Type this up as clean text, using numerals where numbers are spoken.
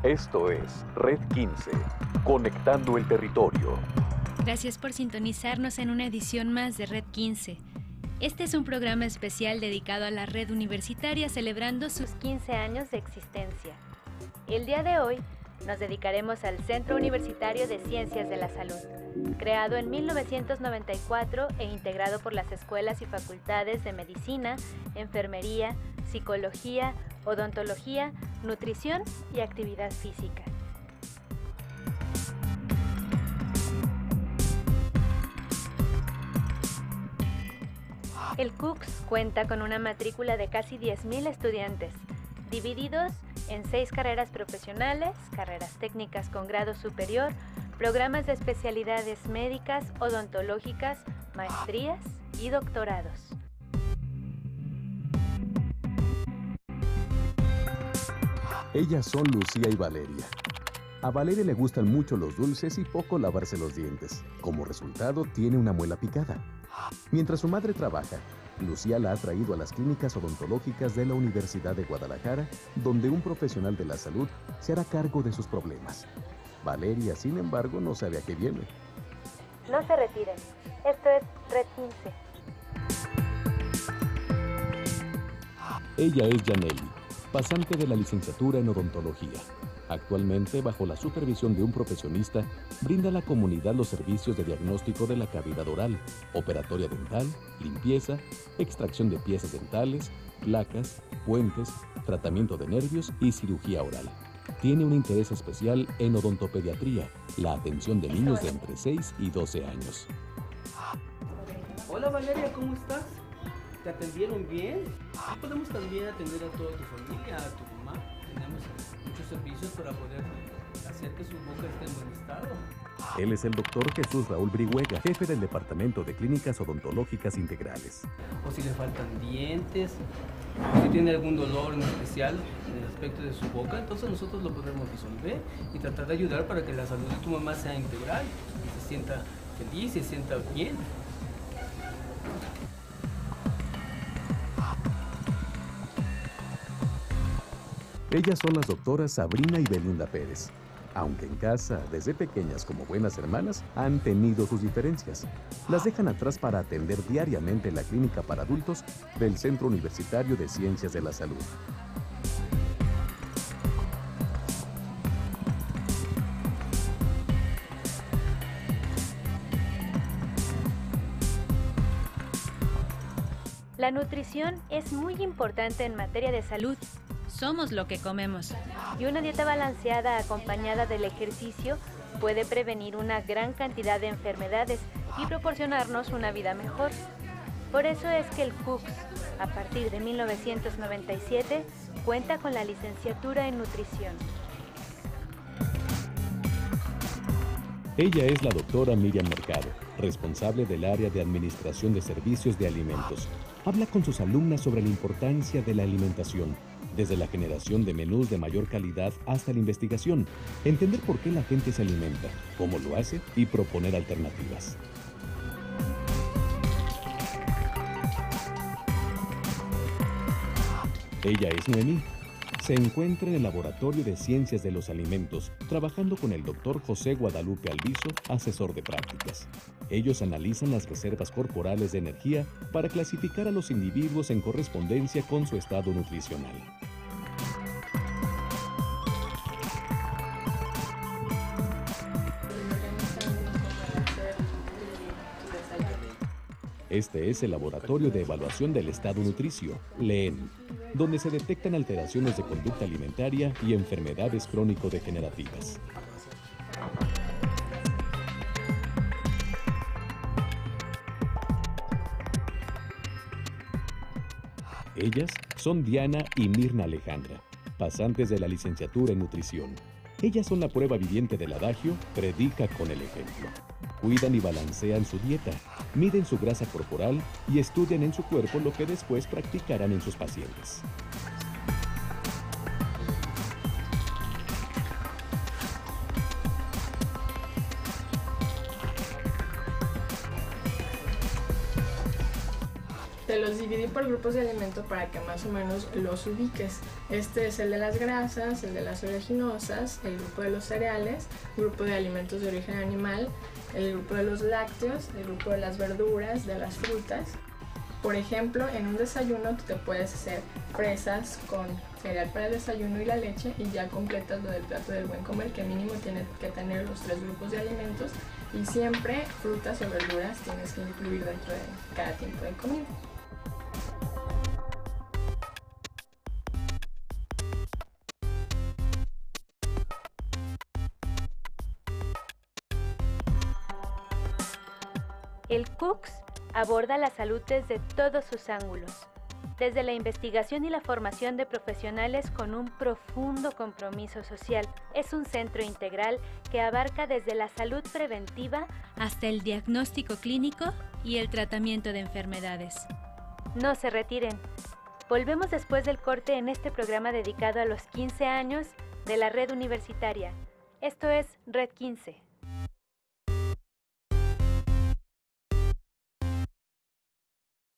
Esto es Red 15, conectando el territorio. Gracias por sintonizarnos en una edición más de Red 15. Este es un programa especial dedicado a la red universitaria celebrando sus 15 años de existencia. El día de hoy nos dedicaremos al Centro Universitario de Ciencias de la Salud, creado en 1994 e integrado por las escuelas y facultades de Medicina, Enfermería, Psicología, Odontología, Nutrición y Actividad Física. El CUCS cuenta con una matrícula de casi 10,000 estudiantes, divididos en 6 carreras profesionales, carreras técnicas con grado superior, programas de especialidades médicas, odontológicas, maestrías y doctorados. Ellas son Lucía y Valeria. A Valeria le gustan mucho los dulces y poco lavarse los dientes. Como resultado, tiene una muela picada. Mientras su madre trabaja, Lucía la ha traído a las clínicas odontológicas de la Universidad de Guadalajara, donde un profesional de la salud se hará cargo de sus problemas. Valeria, sin embargo, no sabe a qué viene. No se retiren. Esto es Red 15. Ella es Yaneli, pasante de la licenciatura en odontología. Actualmente, bajo la supervisión de un profesionista, brinda a la comunidad los servicios de diagnóstico de la cavidad oral, operatoria dental, limpieza, extracción de piezas dentales, placas, puentes, tratamiento de nervios y cirugía oral. Tiene un interés especial en odontopediatría, la atención de niños de entre 6 y 12 años. Hola Valeria, ¿cómo estás? ¿Te atendieron bien? Podemos también atender a toda tu familia, a tu mamá. Tenemos muchos servicios para poder hacer que su boca esté en buen estado. Él es el doctor Jesús Raúl Brihuega, jefe del Departamento de Clínicas Odontológicas Integrales. O si le faltan dientes, o si tiene algún dolor en especial en el aspecto de su boca, entonces nosotros lo podremos resolver y tratar de ayudar para que la salud de tu mamá sea integral y se sienta feliz, se sienta bien. Ellas son las doctoras Sabrina y Belinda Pérez. Aunque en casa, desde pequeñas como buenas hermanas, han tenido sus diferencias. Las dejan atrás para atender diariamente la clínica para adultos del Centro Universitario de Ciencias de la Salud. La nutrición es muy importante en materia de salud. Somos lo que comemos. Y una dieta balanceada acompañada del ejercicio puede prevenir una gran cantidad de enfermedades y proporcionarnos una vida mejor. Por eso es que el CUCS, a partir de 1997, cuenta con la licenciatura en nutrición. Ella es la doctora Miriam Mercado, responsable del área de Administración de Servicios de Alimentos. Habla con sus alumnas sobre la importancia de la alimentación, desde la generación de menús de mayor calidad hasta la investigación, entender por qué la gente se alimenta, cómo lo hace y proponer alternativas. Ella es Noemí. Se encuentra en el Laboratorio de Ciencias de los Alimentos, trabajando con el doctor José Guadalupe Alviso, asesor de prácticas. Ellos analizan las reservas corporales de energía para clasificar a los individuos en correspondencia con su estado nutricional. Este es el Laboratorio de Evaluación del Estado Nutricio, LEEN, donde se detectan alteraciones de conducta alimentaria y enfermedades crónico-degenerativas. Ellas son Diana y Mirna Alejandra, pasantes de la licenciatura en nutrición. Ellas son la prueba viviente del adagio, predica con el ejemplo. Cuidan y balancean su dieta, miden su grasa corporal y estudian en su cuerpo lo que después practicarán en sus pacientes. Te los dividí por grupos de alimento para que más o menos los ubiques. Este es el de las grasas, el de las oleaginosas, el grupo de los cereales, el grupo de alimentos de origen animal, el grupo de los lácteos, el grupo de las verduras, de las frutas. Por ejemplo, en un desayuno tú te puedes hacer fresas con cereal para el desayuno y la leche y ya completas lo del plato del buen comer, que mínimo tiene que tener los 3 grupos de alimentos, y siempre frutas o verduras tienes que incluir dentro de cada tiempo de comida. El CUCS aborda la salud desde todos sus ángulos, desde la investigación y la formación de profesionales con un profundo compromiso social. Es un centro integral que abarca desde la salud preventiva hasta el diagnóstico clínico y el tratamiento de enfermedades. No se retiren. Volvemos después del corte en este programa dedicado a los 15 años de la Red Universitaria. Esto es Red 15.